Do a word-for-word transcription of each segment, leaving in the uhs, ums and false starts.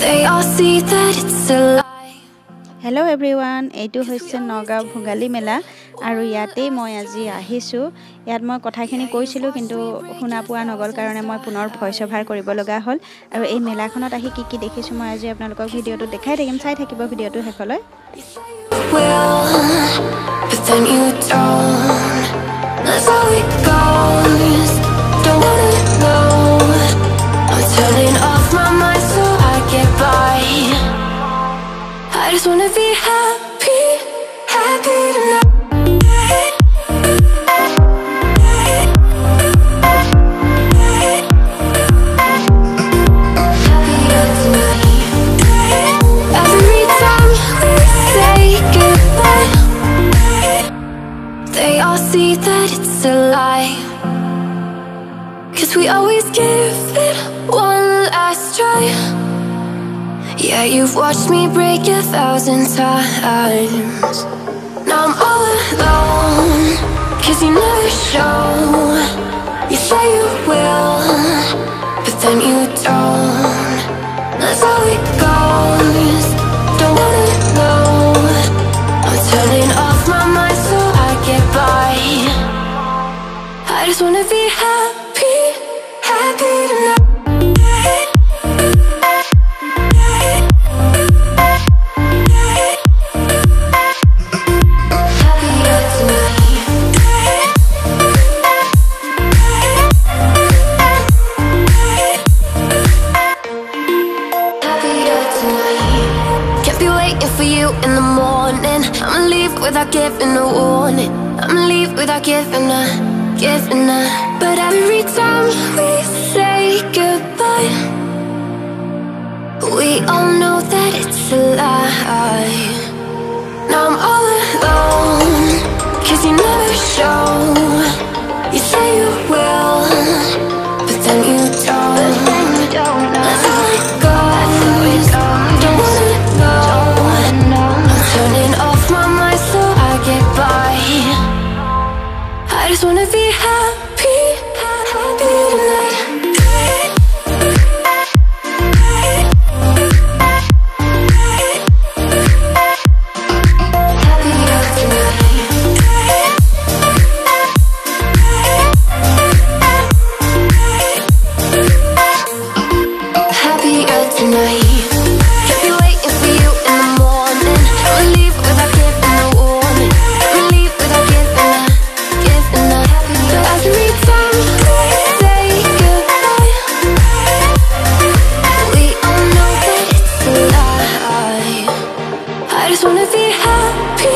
They all see that it's a lie. Hello everyone, এইটো হৈছে নগাঁও ভোগালী মেলা আৰু ইয়াতে মই আজি আহিছো। ইয়াত মই কথাখিনি কৈছিলো কিন্তু শুনা পোৱা নগল কাৰণে মই পুনৰ ভইচ অভাৰ কৰিব লগা হ'ল আৰু এই মেলাখনত আহি কি কি দেখিছো মই আজি আপোনালোকক ভিডিওটো দেখাই থাকিম, চাই থাকিব ভিডিওটো শেষলৈ। But then you don't. That's how it goes. Don't wanna know. I'm turning off my mind so I get by. I just wanna be happy, happy tonight. Happier tonight. Every time we say goodbye, they all see that it's a lie. 'Cause we always give it one last try. Yeah, you've watched me break a thousand times. Now I'm all alone, 'cause you never show. You say you will, but then you don't. That's how it goes. Don't wanna know. I'm turning off my mind so I get by. I just wanna be happy, happy tonight. For you in the morning, I'ma leave without giving a warning. I'ma leave without giving a, giving a. But every time we say goodbye, we all know that it's a lie. Now I'm all alone, 'cause you never show. You say you will, but then you don't. But then you don't know. That's how it goes. Don't wanna know. Turning off my mind so I get by. I just wanna be happy, happy tonight. Happier tonight. Happier tonight. I just wanna be happy.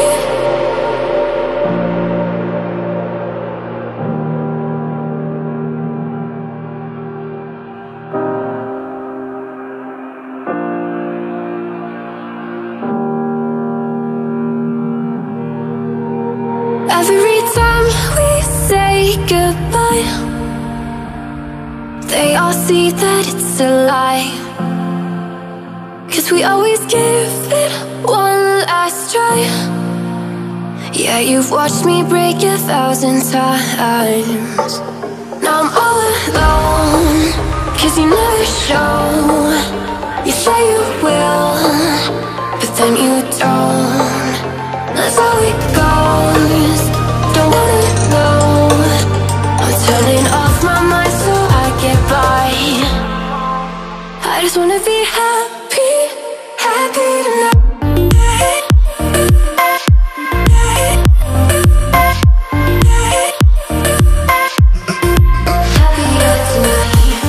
Every time we say goodbye, they all see that it's a lie. 'Cause we always give it one last try. Yeah, you've watched me break a thousand times. Now I'm all alone, 'cause you never show. You say you will, but then you don't. That's how it goes. Don't wanna know. I'm turning off my mind so I get by. I just wanna be happy, happy tonight. Happier tonight.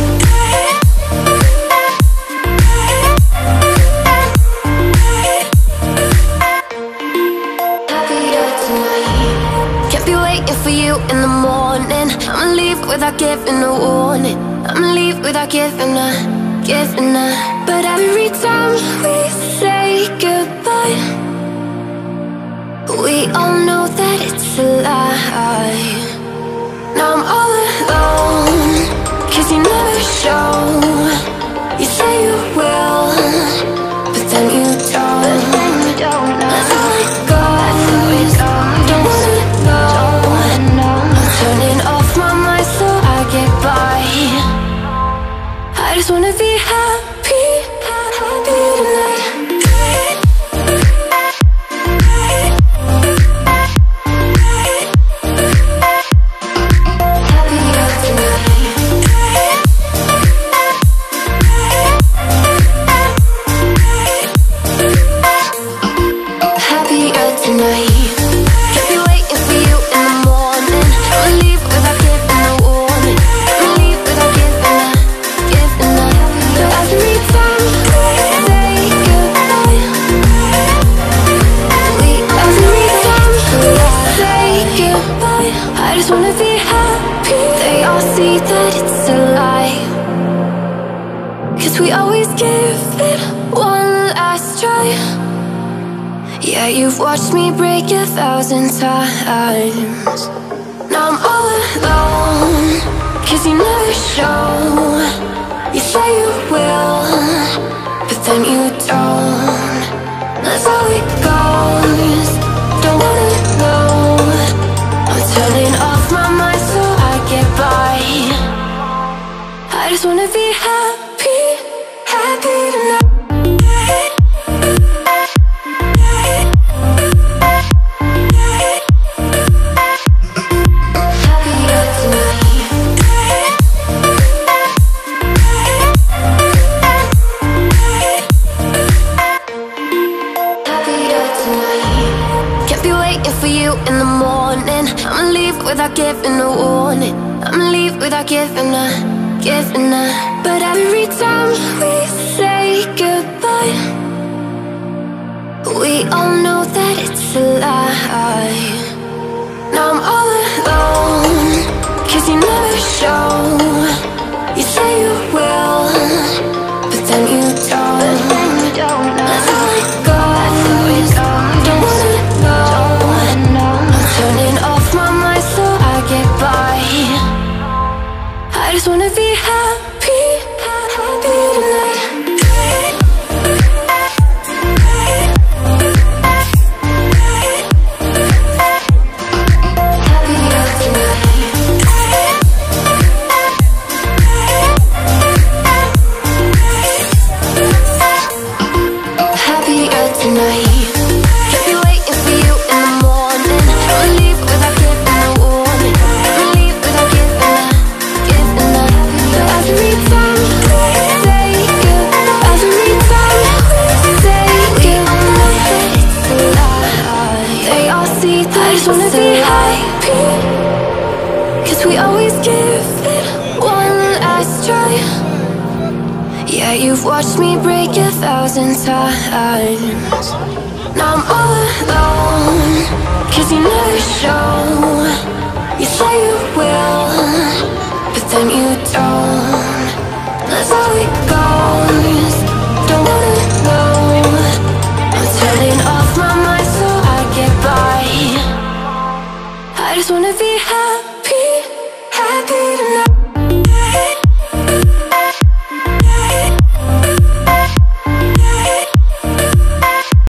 Happier tonight. Can't be waiting for you in the morning. I'ma leave without giving a warning. I'ma leave without giving a, giving a. But every time we say goodbye, we all know that it's a lie. Now I'm all alone, 'cause you never show. You say you will, but then you don't. But then you don't know. That's how it goes. Don't wanna know. I'm turning off my mind so I get by. I just wanna be happy, happy. one last try. Yeah, you've watched me break a thousand times. Now I'm all alone, cause you never show. You say you will, but then you don't. That's how it goes, don't wanna know. I'm turning off my mind so I get by. I just wanna be happy, happy tonight. In the morning, I'ma leave without giving a warning. I'ma leave without giving a, giving a. But every time we say goodbye, we all know that it's a lie. Now I'm all alone, cause you never show. You say you will, but then you don't. That's how it goes, don't wanna know. Turning off my mind so I get by. I just wanna be happy, happy tonight. Happier tonight. I just wanna be happy, cause we always give it one last try. Yeah, you've watched me break a thousand times. Now I'm all alone, cause you never show. You say you will,